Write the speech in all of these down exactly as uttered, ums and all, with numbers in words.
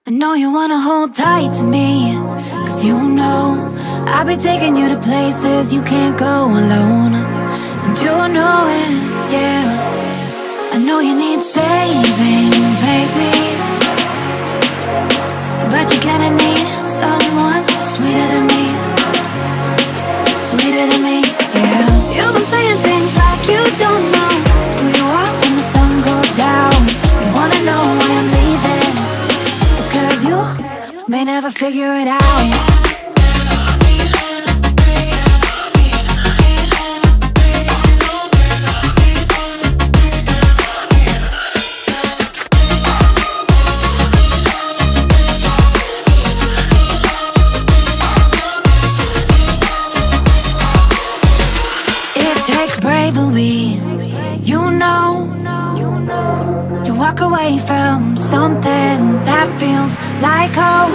I know you wanna hold tight to me, cause you know I'll be taking you to places you can't go alone. And you know it, yeah. I know you need saving, baby, but you're gonna need someone sweeter than me, sweeter than me, yeah. You've been saying things like you don't know who you are when the sun goes down. You wanna know why I'm leaving? It's cause you may never figure it out. Bravery, you know, to walk away from something that feels like home.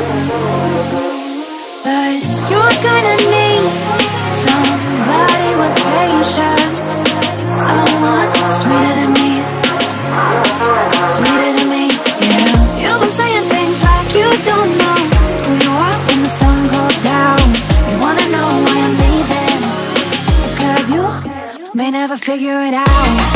But you're gonna need somebody with patience, someone sweeter than me, sweeter than me, yeah. You've been saying things like you don't know who you are when the sun goes down. You wanna know why I'm leaving? It's cause you may never figure it out.